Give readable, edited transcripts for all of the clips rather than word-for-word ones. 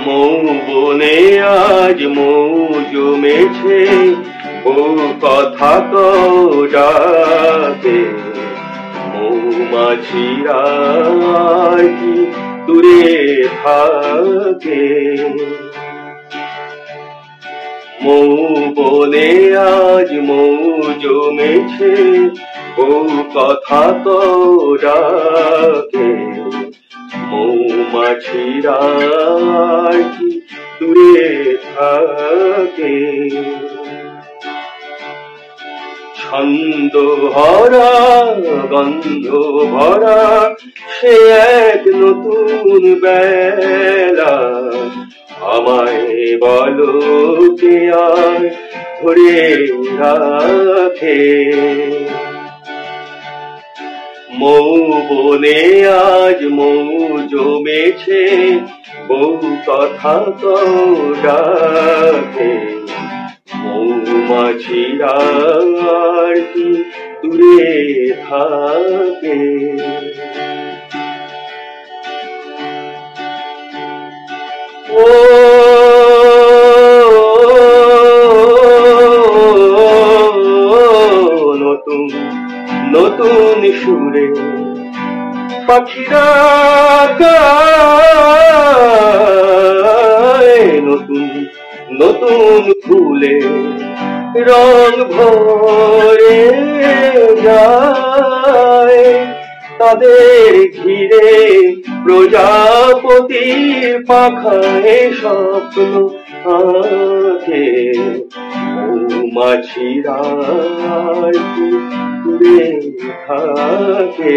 মৌ বনে আজ মৌ জমেছে, ও কথা তো ডাকে। মৌমাছিরা কি দূরে থাকে? মৌ বনে আজ মৌ জমেছে, ও কথা তো ডাকে। মৌমাছিরা কি দূরে থাকে? ছন্দ ভরা গন্ধ ভরা সে এক নতুন বেলা, আমায় বলো কে আর ধরে রাখে? মৌ বনে আজ মৌ জমেছে, বহু কথা তো ডাকে। মৌমাছিরা কি দূরে থাকে? ও নতুন নতুন সুরে পাখিরা গায়, নতুন নতুন ফুলে রং ভরে যায়। তাদের ঘিরে প্রজাপতির পাখায় স্বপ্ন আঁকে। মৌমাছিরা কি দূরে থাকে?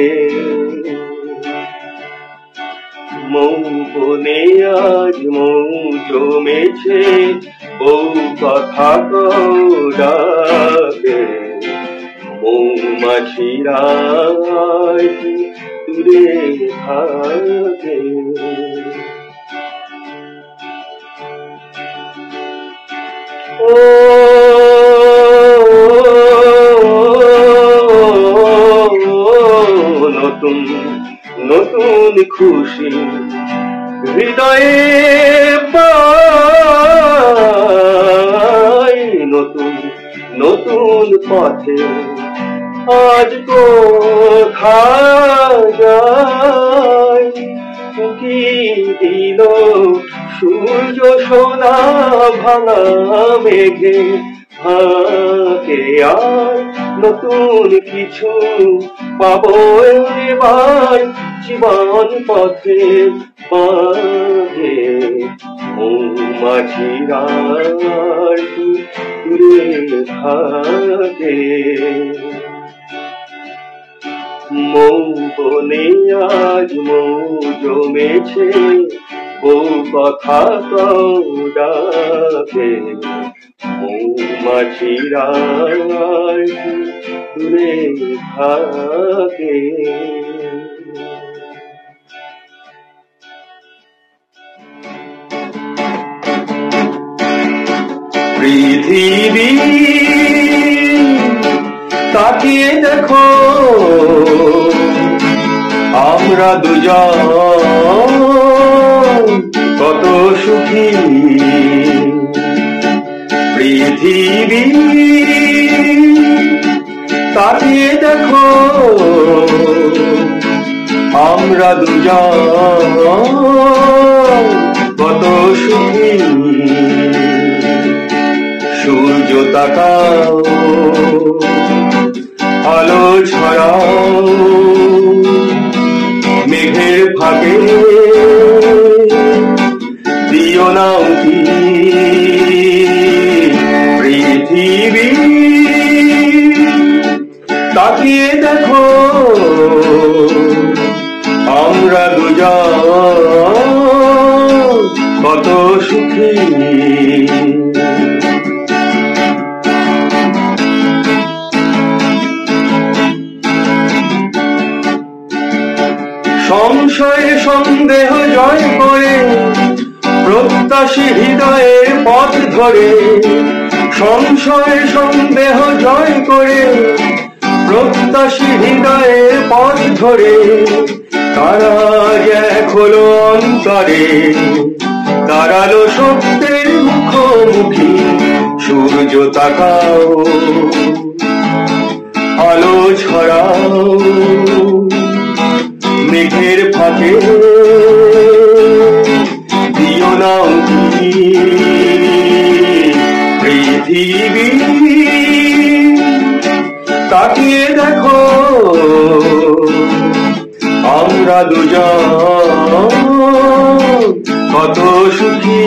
মৌ বনে আজ মৌ জমেছে, বহু কথা তো ডাকে। মৌমাছিরা কি দূরে থাকে? ও নতুন নতুন খুশি হৃদয়ে পাই, নতুন নতুন পথে আজ কোথায় যাই। কি দিল সূর্য সোনা ভাঙা মেঘে হাকে, আর নতুন কিছু পাবো এবার জীবন পথে বাঁধে। মৌমাছিরা কি দূরে থাকে? মৌ বনে আজ মৌ জমেছে, বহু কথা তো ডাকে। মৌমাছিরা কি দূরে থাকে? পৃথিবী তাকিয়ে দেখো, আমরা দুজন কত সুখী। পৃথিবী তাকিয়ে দেখো, আমরা দুজন কত সুখী। সূর্য তাকাও, আলো ছড়াও, মেঘের ফাঁকে দিও না উঁকি। পৃথিবী তাকিয়ে দেখো, আমরা দুজন কত সুখী। সংশয় সন্দেহ জয় করে প্রত্যাশী হৃদয়ের পথ ধরে। সংশয় সন্দেহ জয় করে প্রত্যাশী হৃদয়ের পথ ধরে। তারা এক হলো অন্তরে, দাঁড়ালো সত্যের মুখোমুখি, সূর্য তাকাও, আলো ছড়াও, মেঘের ফাঁকে দিও না উঁকি, পৃথিবী তাকিয়ে দেখো, আমরা দুজন কত সুখী।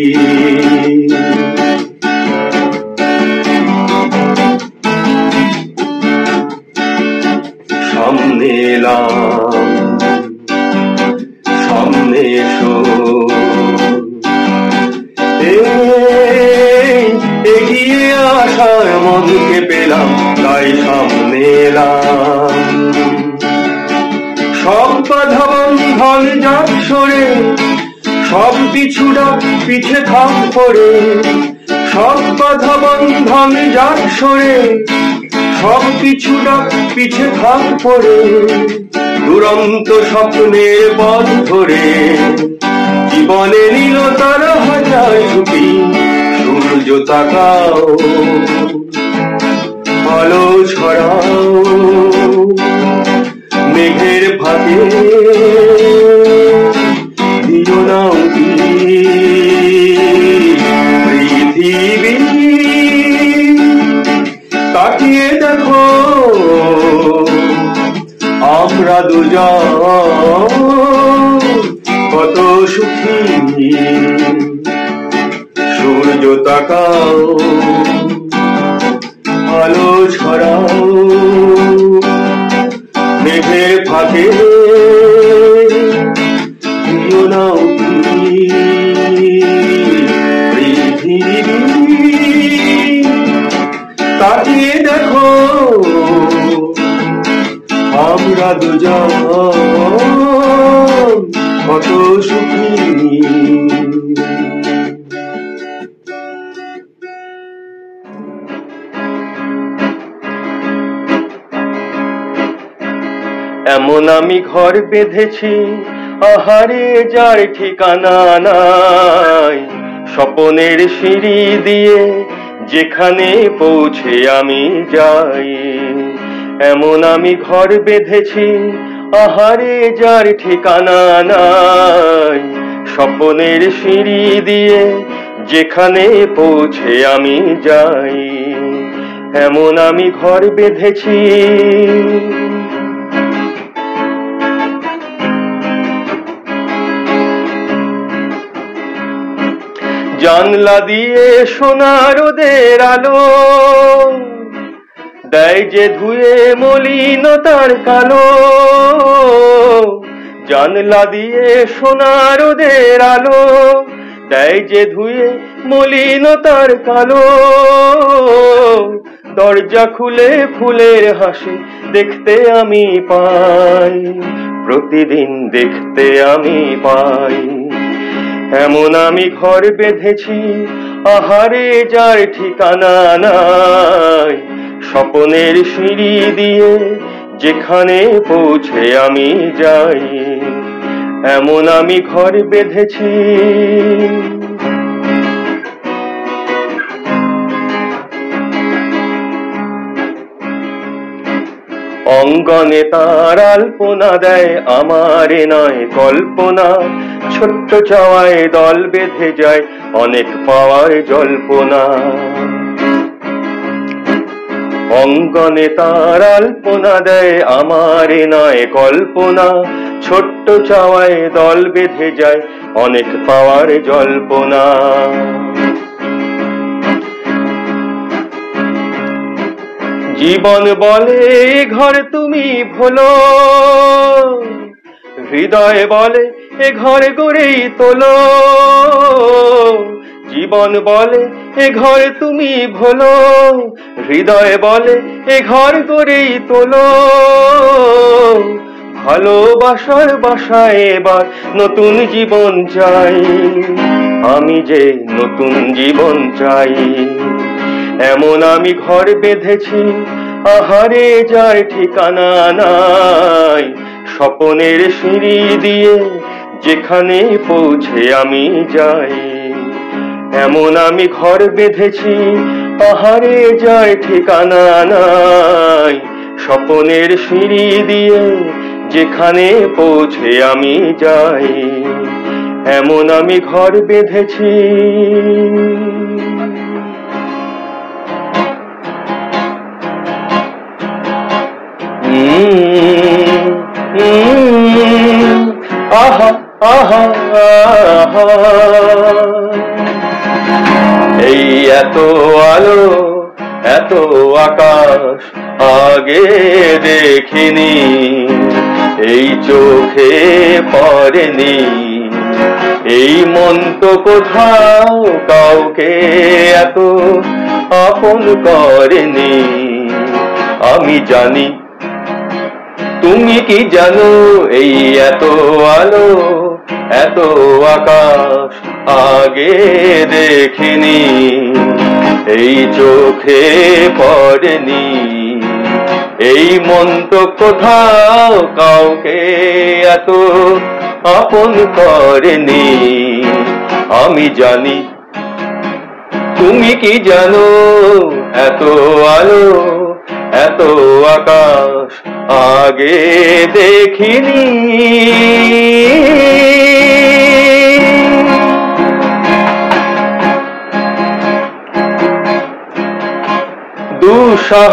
সামনে এলাম, সামনে এসো, এগিয়ে আসার মনকে পেলাম, তাই সামনে এলাম। সব বাধা বন্ধন যাক সরে, সব পিছুটা পিছে থাম পড়ে, সব বাধা বন্ধন যাক সরে, সব পিছুটা পিছে থাম পড়ে, দুরন্ত স্বপ্নের পথ ধরে জীবনে নিল তারা হাজার ঝুঁকি, সূর্য তাকাও, আলো ছড়াও, মেঘের ফাঁকে দিও না উঁকি, পৃথিবী তাকিয়ে দেখো, আমরা দুজন কত সুখী। সূর্য তাকাও, আলো ছড়াও, মেঘের ফাঁকে দিও না উঁকি, পৃথিবী তাকিয়ে দেখো, আমরা দুজন কত সুখী। এমন আমি ঘর বেঁধেছি, আহারে যার ঠিকানা নাই, স্বপনের সিঁড়ি দিয়ে যেখানে পৌঁছে আমি যাই। এমন আমি ঘর বেঁধেছি, আহারে যার ঠিকানা নাই, স্বপনের সিঁড়ি দিয়ে যেখানে পৌঁছে আমি যাই। এমন আমি ঘর বেঁধেছি। জানলা দিয়ে সোনা রোদের আলো দেয় যে ধুয়ে মলিনতার কালো, জানলা দিয়ে সোনা রোদের আলো দেয় যে ধুয়ে মলিনতার কালো, দরজা খুলে ফুলের হাসি দেখতে আমি পাই, প্রতিদিন দেখতে আমি পাই। এমন আমি ঘর বেঁধেছি, আহারে যার ঠিকানা নাই, স্বপনের সিঁড়ি দিয়ে যেখানে পৌঁছে আমি যাই। এমন আমি ঘর বেঁধেছি। অঙ্গনে তার আলপনা দেয় আমারে নয় কল্পনা, ছোট্ট চাওয়ায় দল বেঁধে যায় অনেক পাওয়ার জল্পনা। অঙ্গনে তার আলপনা দেয় আমারে নয় কল্পনা, ছোট্ট চাওয়ায় দল বেঁধে যায় অনেক পাওয়ার জল্পনা। জীবন বলে ঘর তুমি ভোলো, হৃদয় বলে এ ঘর গড়েই তোলো। জীবন বলে এ ঘর তুমি ভোলো, হৃদয় বলে এ ঘর গড়েই তোলো। ভালোবাসার বাসায় এবার নতুন জীবন চাই, আমি যে নতুন জীবন চাই। এমন আমি ঘর বেঁধেছি, আহারে যার ঠিকানা নাই, স্বপনের সিঁড়ি দিয়ে যেখানে পৌঁছে আমি যাই। এমন আমি ঘর বেঁধেছি, পাহাড়ে যায় ঠিকানা নাই। স্বপনের সিঁড়ি দিয়ে যেখানে পৌঁছে আমি যাই, এমন আমি ঘর বেঁধেছি। আহা আহা আহা, এই এত আলো এত আকাশ আগে দেখিনি, এই চোখে পড়েনি, এই মন তো কোথাও কাউকে এত আপন করেনি। আমি জানি, তুমি কি জানো, এই এত আলো এত আকাশ আগে দেখিনি, এই চোখে পড়েনি, এই মন তো কোথাও কাউকে এত আপন করেনি। আমি জানি, তুমি কি জানো, এত আলো এত আকাশ আগে দেখিনি। দুঃসাহ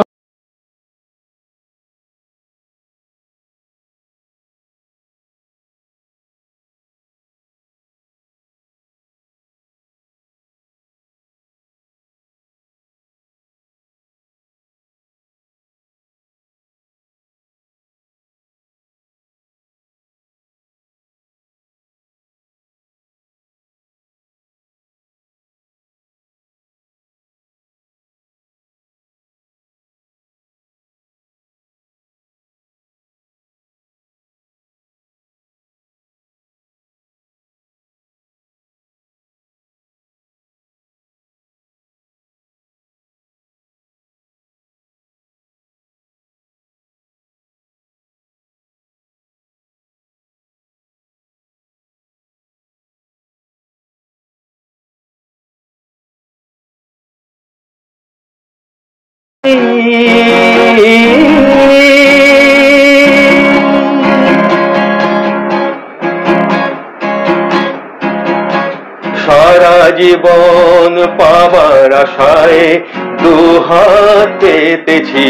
সারা জীবন পাবার আশায় দুহাত পেতেছি,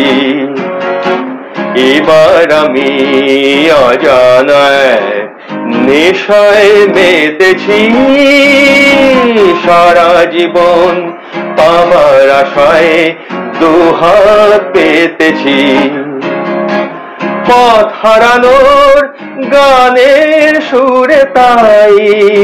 এবার আমি অজানায় নেশায় মেতেছি। সারা জীবন পাবার আশায় দুহাত পেতেছি, পথ হারানোর গানের সুরে তাই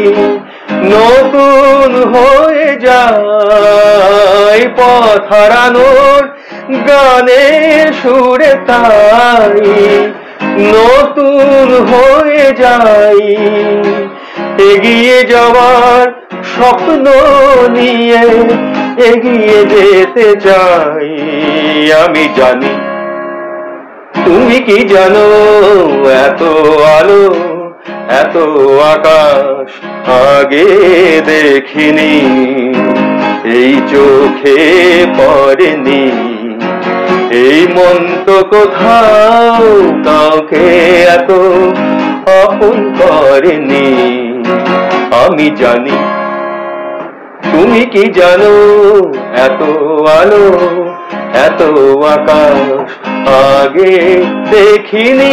নতুন হয়ে যায়। পথ হারানোর গানের সুরে তাই নতুন হয়ে যায়। এগিয়ে যাওয়ার স্বপ্ন নিয়ে এগিয়ে যেতে চাই। আমি জানি, তুমি কি জানো, এত আলো এত আকাশ আগে দেখিনি, এই চোখে পড়েনি, এই মন তো কোথাও কাউকে এত আপন করেনি। আমি জানি, তুমি কি জানো, এত আলো এত আকাশ আগে দেখিনি।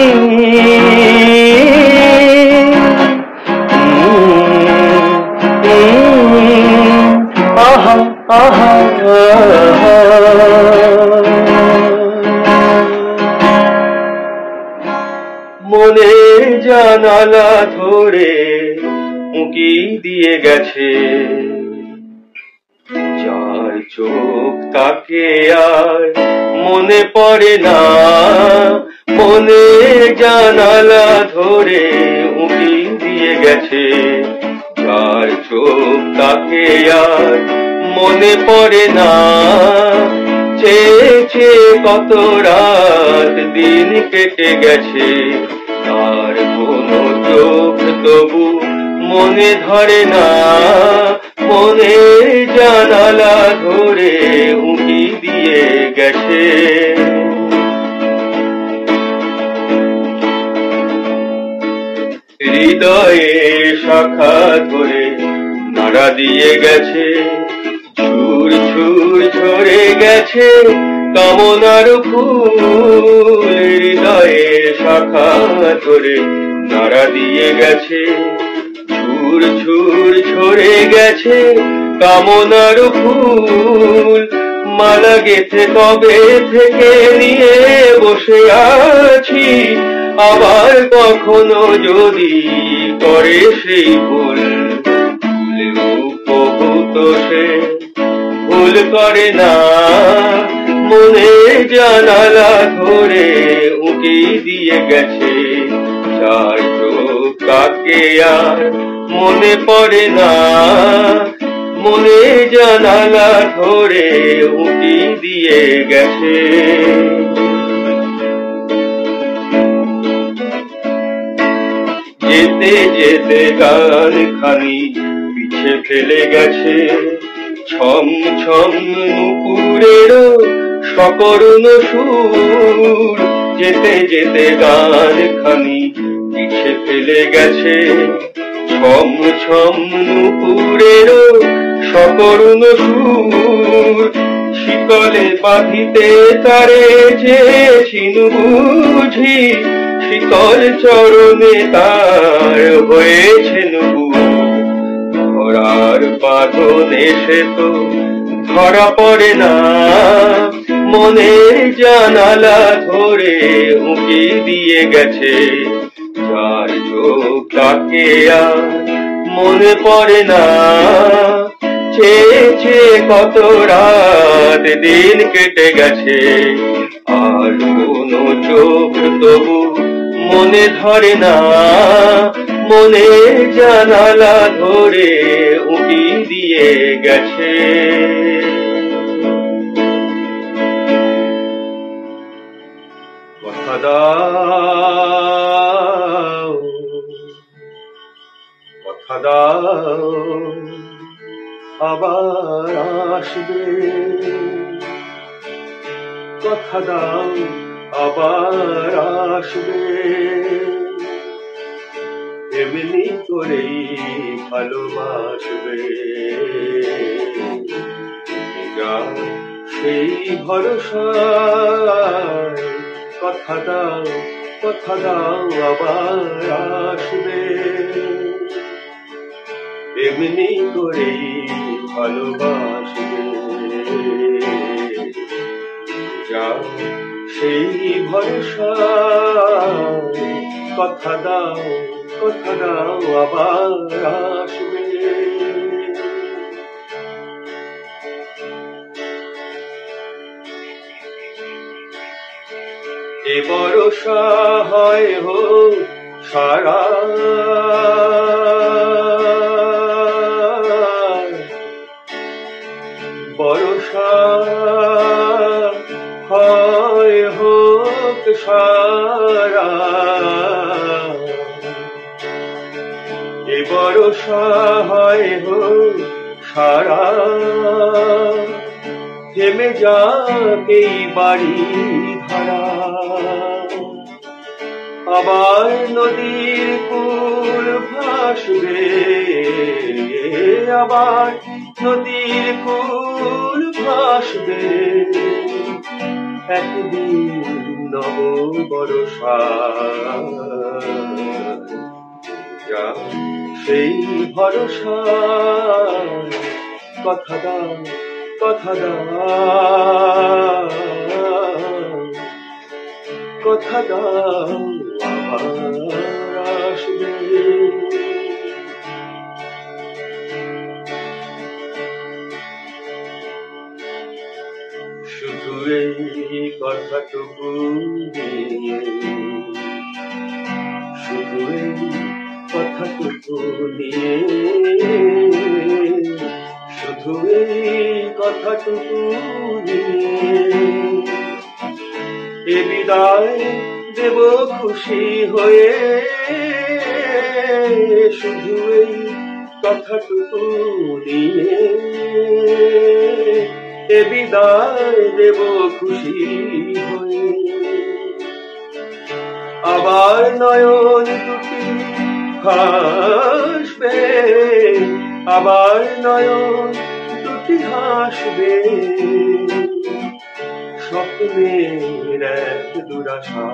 আহা আহা মনের জানালা ধরে উঁকি দিয়ে গেছে, যার চোখ তাকে আর মনে পড়ে না। মনের জানালা ধরে উঁকি দিয়ে গেছে, যার চোখ তাকে আর মনে পড়ে না। চেয়ে চেয়ে কত রাত দিন কেটে গেছে, তার কোনো চোখ তবু মনে ধরে না, মনের জানালা ধরে উঁকি দিয়ে গেছে। হৃদয়ে শাখা ধরে নাড়া দিয়ে গেছে, ছুর ছুর ঝরে গেছে কামনার ফুল। হৃদয়ে শাখা ধরে নাড়া দিয়ে গেছে, ছুর ছুর ঝরে গেছে কামনার ফুল। মালা গেথে কবে থেকে নিয়ে বসে আছি, আবার কখনো যদি করে সেই ভুল। ভুলেও কবু তো সে ভুল করে না, মনে জানালা ধরে উঁকি দিয়ে গেছে। যার চোখ তাকে আর মনে পড়ে না, মনে জানালা ধরে উঁকি দিয়ে গেছে। যেতে যেতে গান খানি পিছে ফেলে গেছে, ছম ছম নুপুরের সকরুণ সুর। যেতে যেতে গান খানি পিছে ফেলে গেছে, ছম ছম নুপুরের সকরুণ সুর। শিকলে বাঁধিতে তারে চেয়েছিনু বুঝি, শিকল চরণে তার হয়েছে নবু। ধরার বাঁধনে সে তো ধরা পড়ে না, মনের জানালা ধরে উঁকি দিয়ে গেছে। যার চোখ তাকে আর মনে পড়ে না, চেয়ে চেয়ে কত রাত দিন কেটে গেছে। আর কোনো চোখ তবু মনে ধরে না, মনে জানালা ধরে উঁকি দিয়ে গেছে। কথা দাও, কথা দাও, আবার আসবে। কথা দাও, আবার আসবে। এমনি করেই ভালোবাসবে। যা সেই ভরসায় কথা দাও, কথা দাও, আবার আসবে। এমনি করেই ভালোবাসবে। যা সেই ভরসায় কথা দাও, কথা দাও, আবার আসবে। এ ভরসা হয় হোক সারা, ভরসা হয় হোক সারা। এ ভরসা হয় হোক সারা, থেমে যাক এই বাড়ি ধারা। আবার নদীর কুল ভাসবে, আবার নদীর কুল ভাসবে। একদিন নব বরষা, যা সেই ভরসা কথা দাও, কথা দাও, কথা দাও, আবার আসবে। শুধু এই কথাটুকু নিয়ে, শুধু এই কথাটুকু নিয়ে, শুধু এই কথাটুকু নিয়ে এ বিদায় দেব খুশি হয়ে। শুধু এই কথাটুকু দিয়ে এ বিদায় দেব খুশি হয়ে। আবার নয়ন দুটি হাসবে, আবার নয়ন দুটি হাসবে, স্বপ্নের এক দুরাশা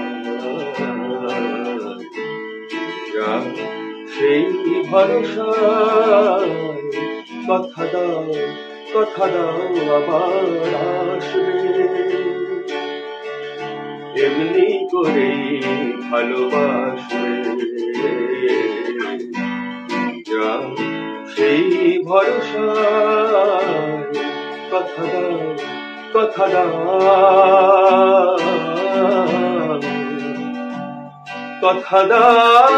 সেই ভরসায় কথা দাও, কথা দাও আবার আসবে। এমনি করে ভালোবাসবে সেই ভরসায় কথা দাও, কথা দাও, কথা দাও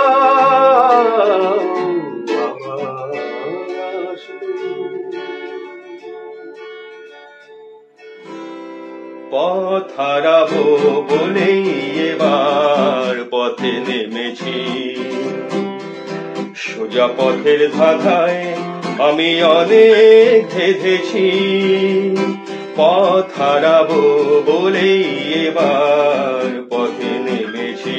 পথ হারাবো বলেই এবার পথে নেমেছি। সোজা পথের ধাঁধায় আমি অনেক ধেঁধেছি। পথ হারাবো বলেই এবার পথে নেমেছি।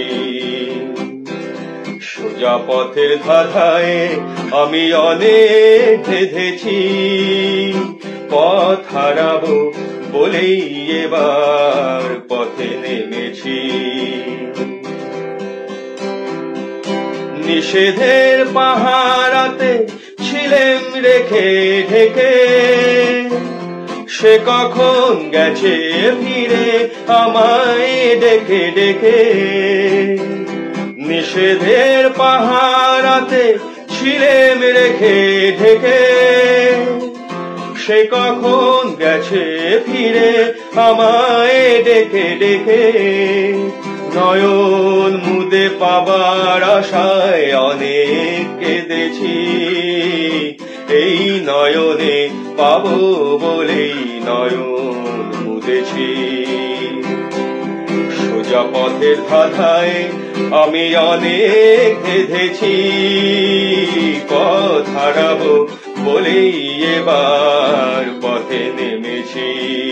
সোজা পথের ধাঁধায় আমি অনেক ধেঁধেছি। পথ হারাবো বলেই এবার পথে নেমেছি। নিষেধের পাহারাতে ছিলেম রেখে ঢেকে, সে কখন গেছে ফিরে আমায় ডেকে ডেকে। নিষেধের পাহারাতে ছিলেম রেখে ঢেকে, সে কখন গেছে ফিরে আমায় ডেকে ডেকে। নয়ন মুদে পাবার আশায় অনেক কেঁদেছি। এই নয়নে পাবো বলেই নয়ন মুদেছি। সোজা পথের ধাঁধায় আমি অনেক ধেঁধেছি। পথ হারাবো বলেই এবার পথে নেমেছি।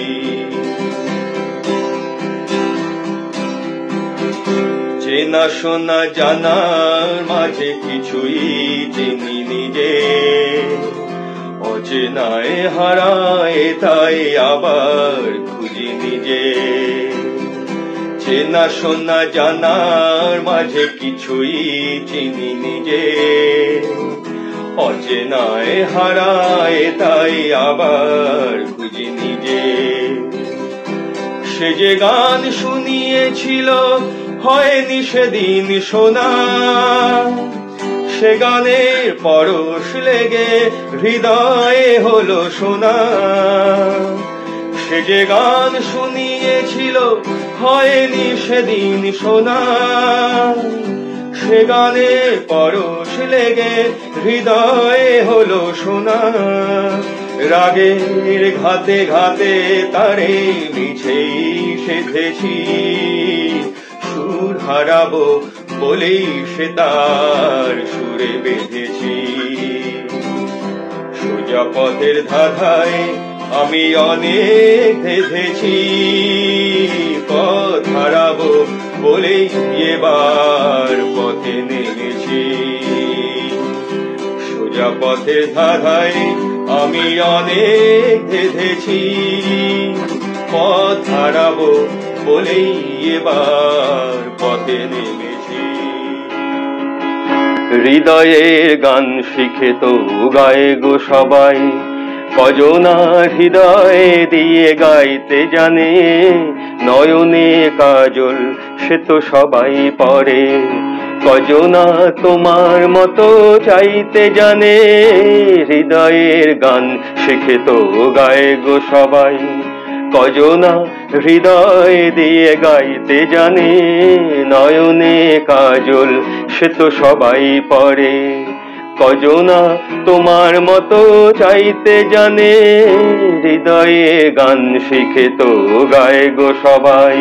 চেনা শোনা জানার মাঝে কিছুই চিনি নিজে, অচেনায় হারায় তাই আবার খুঁজি নিজে। চেনা শোনা জানার মাঝে কিছুই চিনি নিজে, অচেনায় হারায় তাই আবার খুঁজি নিজে। সে যে গান শুনিয়েছিল হয়নি সেদিন শোনা, সে গানের পরশ লেগে হৃদয়ে হলো শোনা। সে যে গান শুনিয়েছিল হয়নি সেদিন শোনা, সে গানে পরশ লেগে হৃদয়ে হলো শোনা। রাগের ঘাতে ঘাতে তারে মিছেই সেধেছি, সুর হারাবো বলেই সে তার সুরে বেঁধেছি। সোজা পথের ধাঁধায় আমি অনেক ধেঁধেছি। পথ হারাবো বলেই এবার পথে নেমেছি। সোজা পথের ধাঁধায় আমি অনেক ধেঁধেছি। পথ হারাবো বলেই এবার পথে নেমেছি। হৃদয়ের গান শিখে তো গায়ে গো সবাই, কজনা হৃদয়ে দিয়ে গাইতে জানে। নয়নে কাজল সে তো সবাই পরে, কজনা তোমার মতো চাইতে জানে। হৃদয়ের গান শিখে তো গায়ে গো সবাই, কজনা হৃদয় দিয়ে গাইতে জানে। নয়নে কাজল সে তো সবাই পরে, কজনা তোমার মতো চাইতে জানে। হৃদয়ে গান শিখে তো গায় গো সবাই।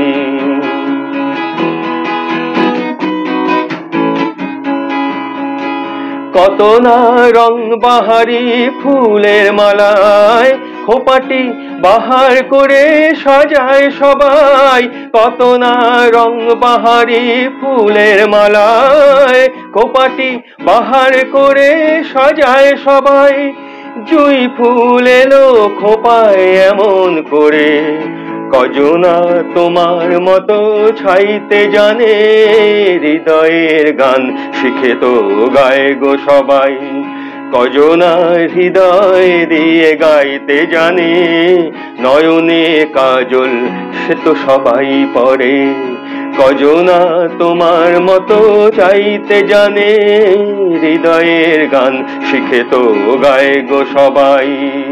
কত না রং বাহারি ফুলের মালায় খোপাটি বাহার করে সাজায় সবাই। কত না রং বাহারি ফুলের মালায় খোপাটি বাহার করে সাজায় সবাই। জুঁই ফুল এলো খোপায় এমন করে, কজনা তোমার মতো ছাইতে জানে। হৃদয়ের গান শিখে তো গায় গো সবাই। কজনা হৃদয় দিয়ে গাইতে জানে, নয়নে কাজল সে তো সবাই পরে। কজনা তোমার মতো চাইতে জানে, হৃদয়ের গান শিখে তো গায় গো সবাই।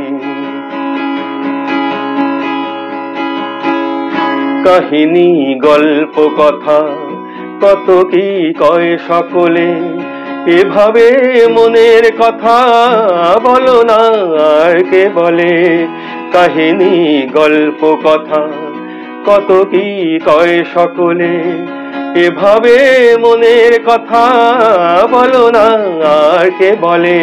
কাহিনী গল্প কথা কত কি কয় সকলে, এভাবে মনের কথা বলো না আর কে বলে। কাহিনী গল্প কথা কত কি কয় সকলে, এভাবে মনের কথা বলো না আর কে বলে।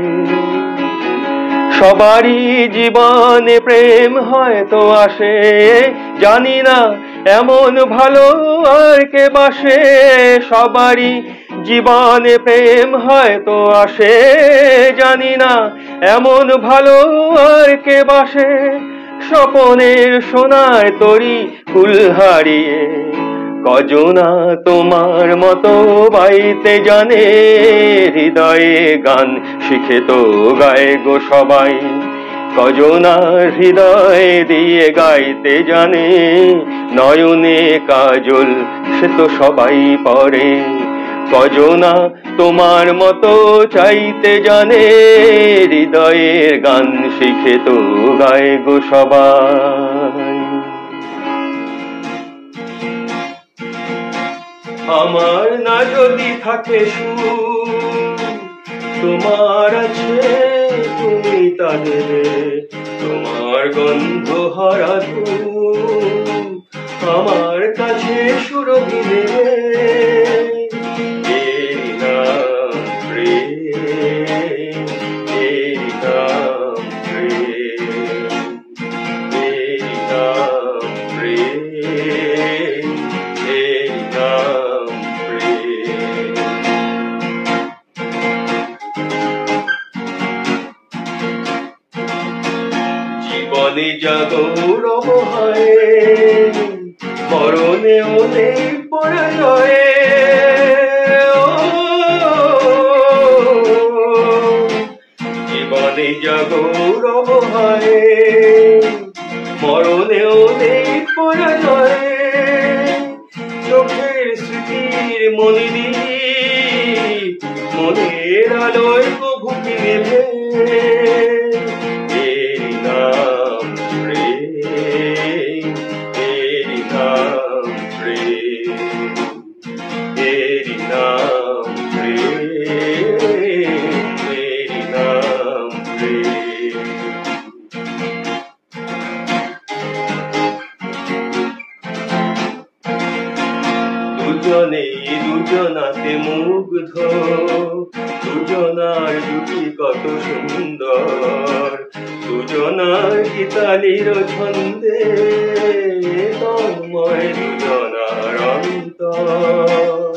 সবারই জীবনে প্রেম হয়তো আসে, জানি না এমন ভালো আর কে বাসে। সবারই জীবনে প্রেম হয়তো আসে, জানি না এমন ভালো আর কে বাসে। স্বপনের সোনার তরি ফুল হারিয়ে, কজনা তোমার মতো বাইতে জানে। হৃদয়ে গান শিখে তো গায় গো সবাই। কজনা হৃদয় দিয়ে গাইতে জানে, নয়নে কাজল সে তো সবাই পরে। কজনা তোমার মতো চাইতে জানে, হৃদয়ের গান শিখে তো গায় গো সবাই। আমার না যদি থাকে সুর, তোমার আছে তুমি তা দেবে। তোমার গন্ধ হারা ধূপ আমার কাছে সুরভি দেবে। এর নাম প্রেম, এর নাম প্রেম, এর নাম প্রেম, এর নাম প্রেম। জীবনে যা গৌরব হয়, মরণেও নেই পরাজয়। জীবনে যা গৌরব হয়, মরণেও নেই পরাজয়। চোখের স্মৃতির মনিদীপ মনের আলোয় প্রভুকে নেভে। এর নাম প্রেম, এর নাম প্রেম, এর নাম প্রেম, এর নাম প্রেম। দুজনেই দুজনাতে মুগ্ধ, দুজনার দুটি কত সুন্দর। দুজনার গীতালির ছন্দে তন্ময় দুজনার অন্তর।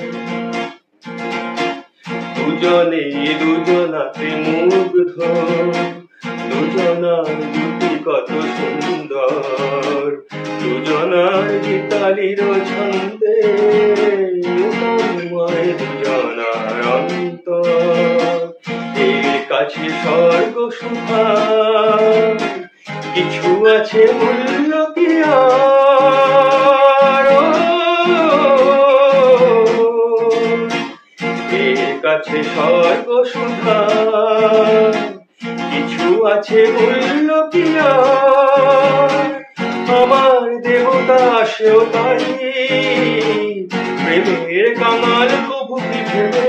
দুজনেই দুজনাতে মুগ্ধ, দুজনার দুটি কত সুন্দর। দুজনার গীতালির ছন্দে তন্ময় দুজনার অন্তর। এর কাছে স্বর্গ সুধা কিছু আছে মূল্য কি আর। এর কাছে স্বর্গ সুধা কিছু আছে মূল্য কি আর। আমার দেবতা সেও তাই, প্রেমের কাঙাল প্রভুতি ভেবে।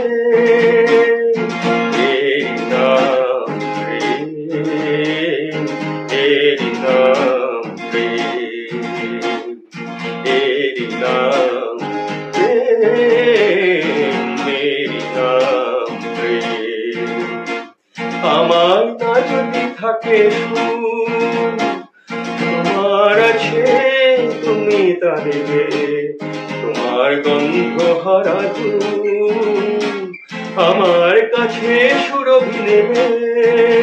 এর নাম প্রেম, এর নাম প্রেম, এর নাম প্রেম, এর নাম প্রেম। আমার না যদি থাকে সুর, তোমার আছে তুমি তা দেবে, তোমার গন্ধ হারা আমার কাছে সুরভি নেবে।